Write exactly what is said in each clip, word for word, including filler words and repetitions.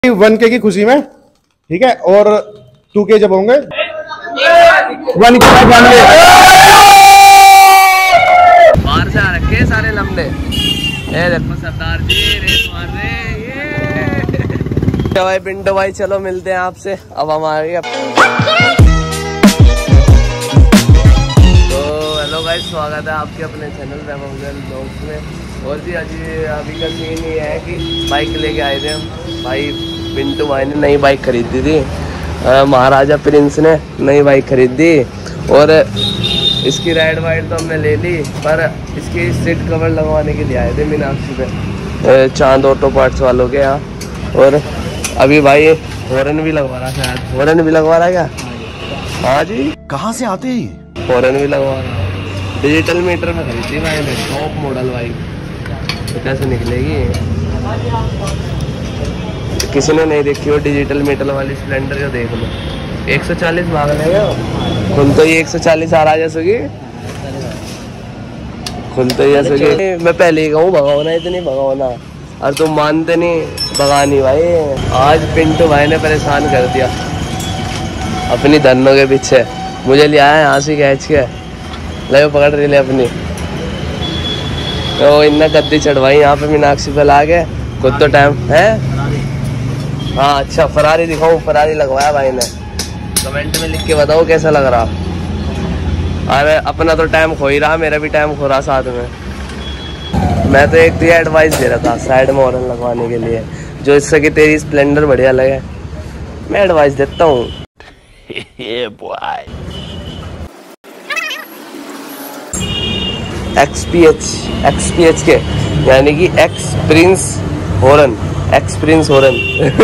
One K की खुशी में, ठीक है, और टू के जब होंगे वन के बाहर से आ रखे सारे लंबे। ए देखो सरदार जी रेस मार रहे ये भाई पिंटो भाई, चलो मिलते हैं आपसे। अब हम आ गए। तो हेलो गाइस, स्वागत है आपके अपने चैनल ब्लॉग्स में। और जी अभी अभी का सीन ये है कि बाइक लेके आए थे हम। भाई पिंटू भाई ने नई बाइक खरीदी थी, आ, महाराजा प्रिंस ने नई बाइक खरीदी और इसकी राइड वाइड तो हमने ले ली, पर इसकी सीट कवर लगवाने के लिए आए थे मीनाक्षी पे, चांद ऑटो पार्ट्स वालों के यहाँ। और अभी भाई हॉर्न भी लगवा रहा है, शायद हॉर्न भी लगवा रहा है क्या? हाँ जी, कहाँ से आते हैं? हॉर्न भी लगवा रहा है। डिजिटल मीटर में खरीदी भाई ने, टॉप मॉडल बाइक। तो कैसे निकलेगी? किसी ने नहीं देखी हो डिजिटल मीटर वाली स्प्लेंडर का, देख लो। एक सौ चालीस भाग लेगा खुल तो, ये एक सौ चालीस आ रहा जैसे खुल तो ये। मैं पहले ही कहूँ भगाओना, इतनी भगाओना, और तुम मानते नहीं भगानी भाई। आज पिंटू भाई ने परेशान कर दिया अपनी धनों के पीछे। मुझे लिया है यहाँ से खींच के, ले पकड़ रही ले अपनी। तो इन्ना गद्दी चढ़वाई यहाँ पे मीनाक्षी पे ला के। खुद तो टाइम है। हाँ अच्छा, फरारी दिखाऊँ? फरारी लगवाया भाई ने। कमेंट में लिख के बताओ कैसा लग रहा। अरे अपना तो टाइम खो ही रहा, मेरा भी टाइम खो रहा साथ में। मैं तो एक दिया एडवाइस दे रहा था साइड में हॉर्न लगवाने के लिए, जो इससे कि तेरी स्प्लेंडर बढ़िया लगे। मैं एडवाइस देता हूँ। एक्सपीएच एक्सपीएच के यानी कि X prince horn, X prince horn.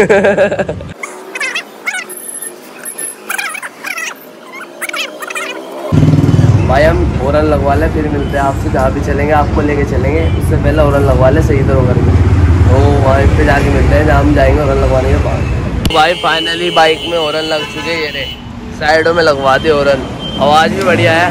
भाई हम हॉर्न लगवा ले, फिर मिलते हैं आपसे। जहाँ भी चलेंगे आपको लेके चलेंगे, उससे पहले हॉर्न लगवा ले सही तरह करके। तो वहीं पे जाके मिलते हैं जहाँ हम जाएंगे हॉर्न लगवाने के बाद। भाई फाइनली बाइक में हॉर्न लग चुके हैं, ये रे साइडों में लगवा दे हॉर्न। आवाज़ भी बढ़िया है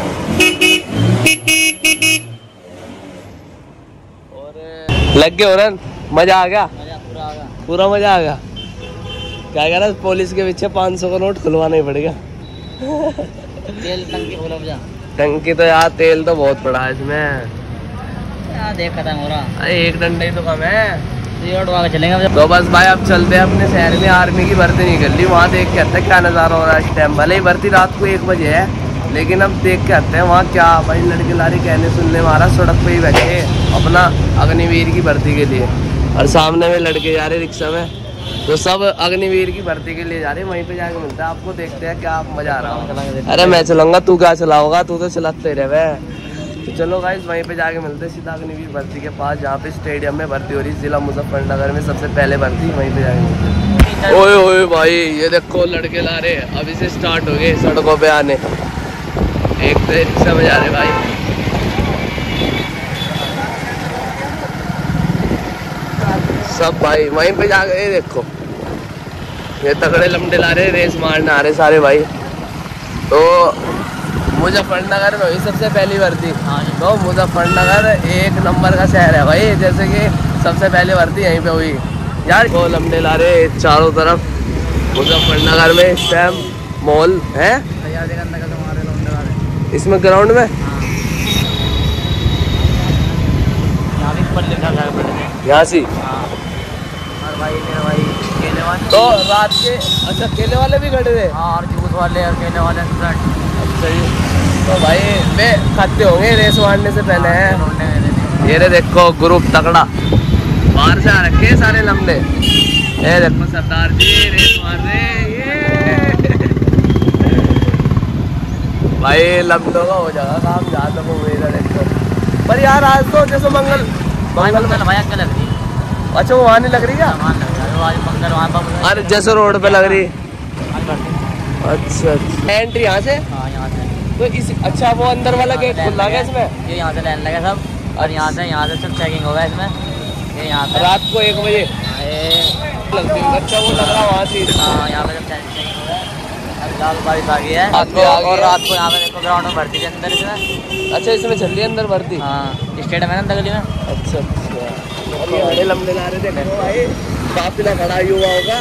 और लग गए हॉर्न। मज़ा आ गया? पूरा आ गया, पूरा मज़ा आ गया। क्या कह रहा, पुलिस के पीछे पाँच सौ का नोट खुलवाना ही पड़ेगा। तेल टंकी खोलो भैया। टंकी तो यार तेल तो बहुत पड़ा है इसमें यार, देख खत्म हो रहा। अरे एक डंडा ही तो कम है। तो चलेंगे तो बस भाई अब चलते हैं अपने शहर में। आर्मी की भर्ती निकल ली, वहाँ देख के आते हैं क्या नज़ारा हो रहा है इस टाइम। भले ही भर्ती रात को एक बजे है, लेकिन अब देख के आते हैं वहाँ क्या। भाई लड़के लारी कहने सुनने मारा, सड़क पे ही बैठे अपना अग्निवीर की भर्ती के लिए, और सामने में लड़के जा रहे रिक्शा में। तो सब अग्निवीर की भर्ती के लिए जा रहे हैं। वहीं पे जाके मिलता है आपको, देखते हैं क्या मजा आ रहा है। अरे मैं चलाऊंगा, तू क्या चलाओगा? तू तो चलाते रहे। तो चलो गाइस वहीं पे जाके मिलते हैं सीधा अग्निवीर भर्ती के पास, जहाँ पे स्टेडियम में भर्ती हो रही है। जिला मुजफ्फरनगर में सबसे पहले भर्ती, वहीं पे जाके मिलते हैं। ओए ओए भाई ये देखो लड़के ला रहे, अभी से स्टार्ट हो गए सड़कों पे आने। एक तो रिक्शा में जा रहे भाई। सब भाई वहीं पे जा गए। देखो ये तगड़े लंबे ला रहे, रेस मारने आ रहे सारे भाई। तो मुजफ्फरनगर में हुई सबसे पहली भर्ती। तो मुजफ्फरनगर एक नंबर का शहर है भाई, जैसे कि सबसे पहले भर्ती यहीं पे हुई यार। वो लंबे ला रहे चारों तरफ मुजफ्फरनगर में। इस टाइम मॉल है इसमें, ग्राउंड में यहाँ से। भाई मेरा भाई केले वाले तो रात के, अच्छा केले वाले भी खड़े थे। हाँ, और जूस वाले और केले वाले। अच्छा जी, तो भाई वे खाते होंगे रेस मारने से पहले हैं। ये रे देखो ग्रुप तगड़ा, बाहर से आ रखे सारे लंबे। ये देखो सरदार जी रेस मार रहे ये। भाई लंबों का हो जाएगा काम, जहाँ तक उम्मीद है। देखो पर यार आज तो जैसे मंगल मंगल भाई क्या लग रही? अच्छा वो वहाँ नहीं लग रही क्या? अरे जैसे रोड पे लग रही। अच्छा अच्छा, एंट्री यहाँ से? हाँ यहाँ से। तो इस अच्छा वो अंदर वाला गेट खुला गया इसमें? ये यहाँ से लाइन लगे सब, और यहाँ से यहाँ से सब चेकिंग होगा इसमें। ये यहाँ पे रात को एक बजे लगती है। अच्छा वो लग रहा वहाँ से। हाँ यहाँ पे सब चेकिंग होगा। फिलहाल बारिश आ गई है, और रात को यहाँ पे देखो ग्राउंड में भर्ती के अंदर इसमें। अच्छा इसमें चल रही है अंदर भर्ती? हाँ स्टेडियम है ना गली में। अच्छा अच्छा, बड़े लंबे ला रहे थे भाई। काफिला खड़ा ही हुआ होगा।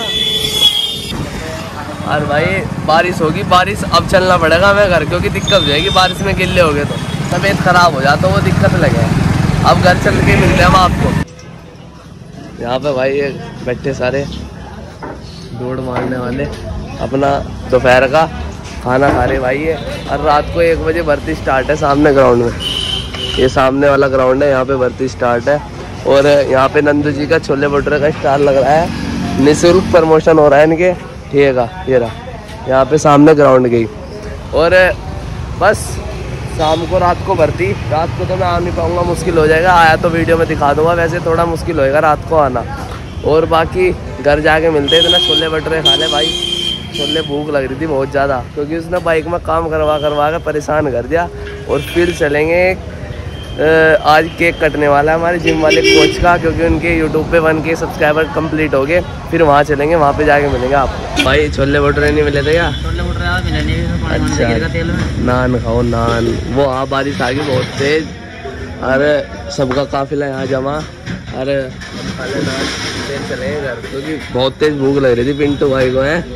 और भाई बारिश होगी, बारिश अब चलना पड़ेगा हमें घर, क्योंकि दिक्कत हो जाएगी बारिश में गिल्ले हो गए तो तबीयत खराब हो जाता, वो दिक्कत लगे। अब घर चल के मिलते हैं हम आपको। यहाँ पे भाई ये बैठे सारे दौड़ मारने वाले, अपना दोपहर का खाना खा रहे भाई ये। और रात को एक बजे भर्ती स्टार्ट है सामने ग्राउंड में, ये सामने वाला ग्राउंड है, यहाँ पे भर्ती स्टार्ट है। और यहाँ पे नंदू जी का छोले भटूरे का स्टाल लग रहा है, निःशुल्क प्रमोशन हो रहा है इनके, ठीक है। ये रहा यहाँ पे सामने ग्राउंड गई। और बस शाम को रात को भर्ती, रात को तो मैं आ नहीं पाऊँगा, मुश्किल हो जाएगा, आया तो वीडियो में दिखा दूंगा, वैसे थोड़ा मुश्किल होएगा रात को आना। और बाकी घर जाके मिलते हैं, इतना छोले भटूरे खा ले भाई, छोले भूख लग रही थी बहुत ज़्यादा, क्योंकि उसने बाइक में काम करवा करवा कर परेशान कर दिया। और फिर चलेंगे, आज केक कटने वाला है हमारे जिम वाले कोच का, क्योंकि उनके यूट्यूब पे वन के सब्सक्राइबर कंप्लीट हो गए, फिर वहाँ चलेंगे, वहाँ पे जाके मिलेंगे आपको। भाई छोले भटूरे नहीं मिले थे क्या? छोले भटूरे आज मिले नहीं, अच्छा तेल में नान खाओ नान। वो हाँ बारिश आ गई बहुत तेज, अरे सबका काफिला यहाँ जमा, अरे खा ले नान, फिर चलेंगे घर, क्योंकि बहुत तेज भूख लग रही थी पिंटू भाई को है।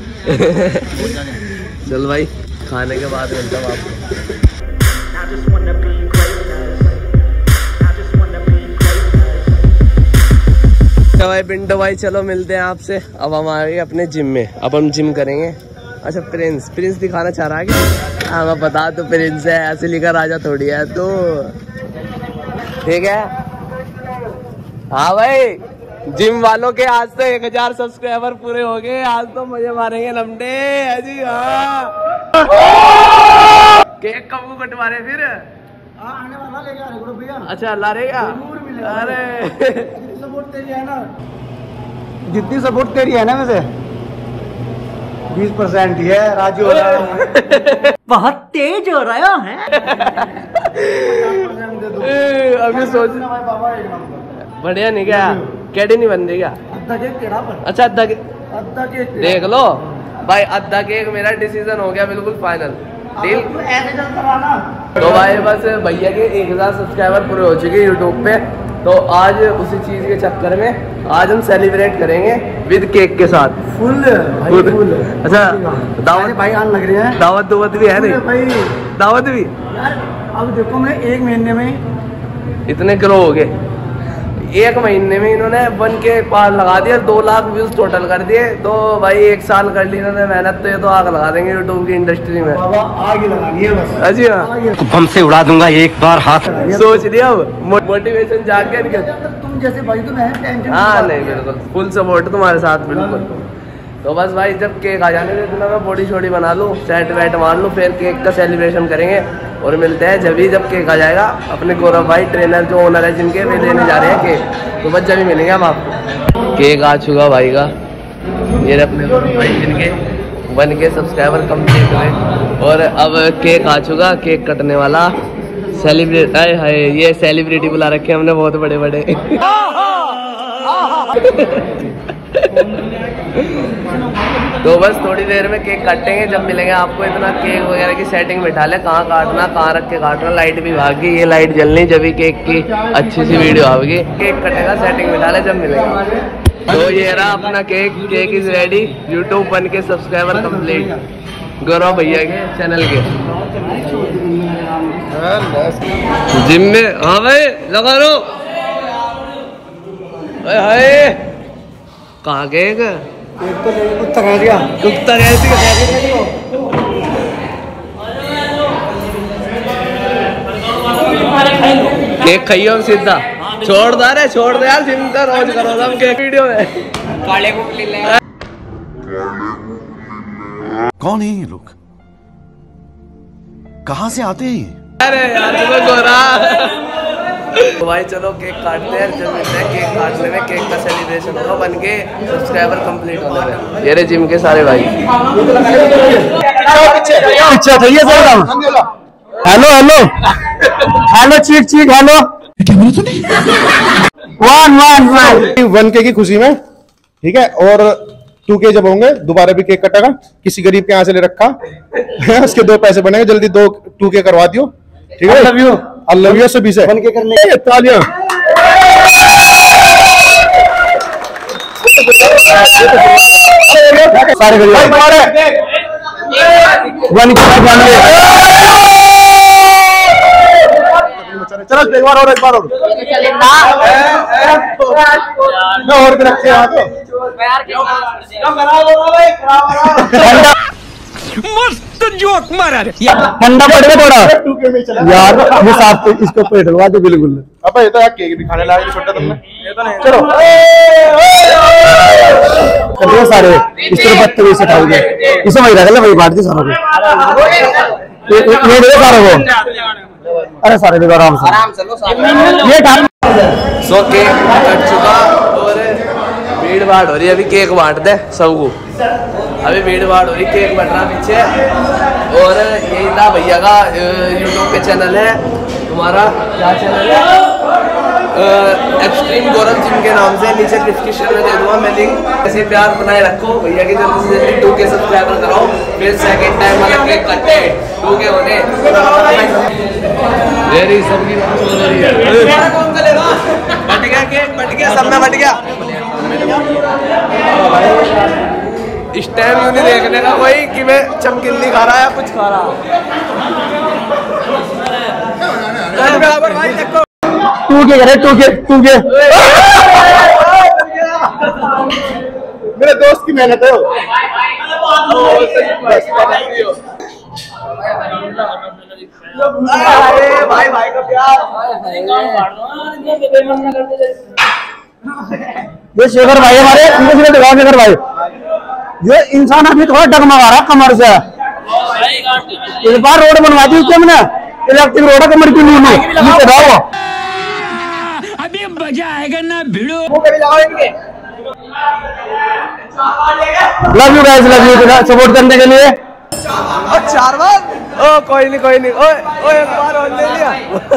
चल भाई खाने के बाद मिलता हूँ आपको। भाई पिंटू भाई चलो मिलते हैं आपसे। अब हम आ गए अपने जिम में, अब हम जिम करेंगे। अच्छा प्रिंस, प्रिंस दिखाना चाह रहा है कि हाँ मैं बता तो प्रिंस है, असली का राजा थोड़ी है तो, ठीक है। हाँ भाई जिम वालों के आज तो एक हजार सब्सक्राइबर पूरे हो गए, आज तो मजे मारेंगे लमडे जी। हाँ केक कब को कटवा रहे फिर? आने वाला लेके आ रहे भैया। अच्छा ला रहेगा, अरे सपोर्ट तेरी है ना, जितनी सपोर्ट तेरी है ना वैसे बीस परसेंट ही है, राजू हो रहा है बहुत तेज हो रहा है। अभी सोच बढ़िया नहीं क्या, कैडी नहीं बन रही क्या? अच्छा अद्धा केक देख लो भाई, अद्धा केक मेरा डिसीजन हो गया बिल्कुल फाइनल डील। तो भाई बस भैया के एक हजार सब्सक्राइबर पूरे हो चुके यूट्यूब पे, तो आज उसी चीज के चक्कर में आज हम सेलिब्रेट करेंगे विद केक के साथ फुल फुल। अच्छा दावत भाई आने लग रहे हैं, दावत दुवत भी है नहीं भाई, दावत भी यार अब देखो मैं एक महीने में इतने ग्रो हो गए, एक महीने में इन्होंने वन के पार लगा दिया, दो लाख व्यूज टोटल कर दिए। तो भाई एक साल कर ली इन्होंने मेहनत, तो ये तो आग लगा देंगे यूट्यूब की इंडस्ट्री में, बाबा आग ही लगानी है बस। अजी हाँ बम से उड़ा दूंगा एक बार हाथ। सोच लिया अब मोटिवेशन जाग गया इनके। तुम जैसे भाई तो मैं टेंशन। हाँ नहीं बिल्कुल फुल सपोर्ट तुम्हारे साथ बिल्कुल। तो बस भाई जब केक आ जाने देना, मैं बॉडी शॉडी बना लूँ, सेट वेट मार लूँ, फिर केक का सेलिब्रेशन करेंगे। और मिलते हैं जब ही जब केक आ जाएगा, अपने गौरव भाई ट्रेनर जो ओनर है जिनके वे लेने जा रहे हैं केक, तो बस जब ही मिलेंगे हम आपको। केक आ चुका भाई का, ये अपने भाई जिनके वन के सब्सक्राइबर कंप्लीट हुए, और अब केक आ चुका, केक कटने वाला। सेलिब्रेट आए हाय, ये सेलिब्रिटी बुला रखे हमने बहुत बड़े बड़े। तो बस थोड़ी देर में केक काटेंगे, जब मिलेंगे आपको। इतना केक वगैरह की सेटिंग बिठा ले, कहाँ काटना कहाँ रख के काटना, लाइट भी भाग गई, ये लाइट जलनी, जब भी केक की अच्छी सी वीडियो आएगी। केक कटेगा, सेटिंग बिठा ले, जब मिलेंगे। तो ये रहा अपना cake, cake is ready. YouTube one K subscriber complete गौरव भैया के चैनल के जिम में। हाँ भाई लगा लो, हाय कहाँ केक कुत्ता कह दिया, कुत्ता कैसी केक खाइयो सीधा, छोड़ दो रे, छोड़ दो यार, चिंता रोज करो हम केक वीडियो में। काले कुत्ते कौन है ये लोग, कहाँ से आते हैं? अरे यार तुम्हें गोरा। तो भाई चलो केक काटते हैं, जब मिलते हैं केक काटने में, केक का सेलिब्रेशन होगा बन के सब्सक्राइबर कंप्लीट होने में। ये रे जिम के सारे भाई अच्छा था ये sir. Hello hello hello check check hello, one one one one K की खुशी में, ठीक है। और टू के जब होंगे दोबारा भी केक कटेगा, किसी गरीब के यहाँ से ले रखा उसके दो पैसे बनेंगे, जल्दी दो टू के करवा दियो, ठीक है। लव यू, लव यू से बीस है बन के करने तालियां। सारे वन चलो एक बार और एक बार और और भी रखे यहाँ तो मस्त जोक मारा रे ठंडा पड़ेगा थोड़ा यार ये साफ इसको पेट लगवा दो बिल्कुल। अब ये तो यार केक भी खाने लायक छोटा तुमने चलो चलो सारे इस तरह बत्तमीज से खाओगे इसे वही रख ले वही बांट दी सारों को ये ये दे सारों को अरे सारे देखो आराम से आराम से लो ये डाल सो केक कट चुका और भीड़ भाड़ हो रही है। अभी केक बांट दे सबको, अभी भीड़ भाड़ हो रही, केक बट रहा पीछे। और यही था भैया का यूट्यूब पे चैनल है, तुम्हारा क्या चैनल है? एक्सट्रीम गौरव जिम के नाम से, नीचे डिस्क्रिप्शन में दे दूंगा मैं लिंक। ऐसे प्यार बनाए रखो भैया की जल्दी से जल्दी टू के सब्सक्राइबर कराओ, फिर सेकंड टाइम वाला केक कटे टू के होने वेरी सबकी कौन चलेगा। बट गया केक, बट गया, सब में बट गया। इस टाइम यूं नहीं देखने का कोई कि मैं चमकिल्ली खा रहा है या कुछ खा रहा। टू के करे टू के टू के मेरे दोस्त की मेहनत है। भाई भाई का प्यार ये शेखर भाई हमारे इनको सिर्फ दिखाओ शेखर भाई ये इंसान अभी थोड़ा डगमगा रहा कमर से। इस बार रोड बनवा दी उससे हमने इलेक्ट्रिक रोड है कमर की नीचे दाओ अभी मजा आएगा ना भिड़ो। Love you guys, love you support करने के लिए। चार बार ओ कोई नहीं कोई नहीं ओए ओए एक बार और ले लिया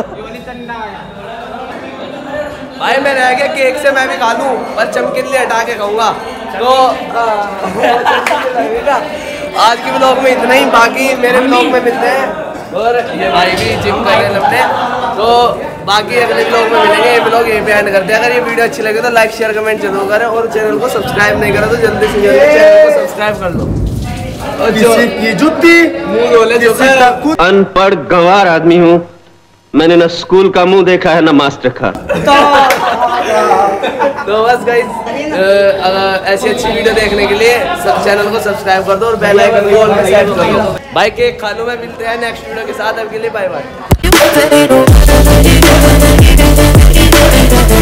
भाई। मैं रह गया केक से मैं भी खा लूं पर चमकिल्ली हटा के खाऊंगा। तो आज की व्लॉग में इतना ही, बाकी मेरे व्लॉग में मिलते हैं। और ये भाई भी जिम करने लगते हैं, तो बाकी अगले व्लॉग में मिलेंगे। ये व्लॉग यहीं पे एंड करते हैं। अगर ये वीडियो अच्छी लगे तो लाइक शेयर कमेंट जरूर करें, और चैनल को सब्सक्राइब नहीं करा तो जल्दी से जल्दी चैनल को सब्सक्राइब कर लो। और जो की जुत्ती मुंह बोले जो अनपढ़ गंवार आदमी हूँ, मैंने न स्कूल का मुंह देखा है न मास्टर का। तो बस गाइस ऐसी अच्छी वीडियो देखने के लिए सब चैनल को सब्सक्राइब कर दो और बेल आइकन को ऑल पे सेट कर दो। भाई केक खा लो, मैं मिलते हैं नेक्स्ट वीडियो के साथ। अब के लिए बाय बाय।